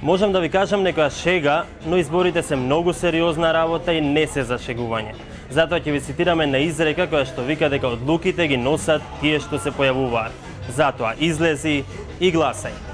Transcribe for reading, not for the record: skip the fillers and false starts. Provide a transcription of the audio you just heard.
Можам да ви кажам некоја шега, но изборите се многу сериозна работа и не се за шегување. Затоа ќе ви цитираме на изрека која што вика дека одлуките ги носат тие што се појавуваат. Затоа излези и гласај.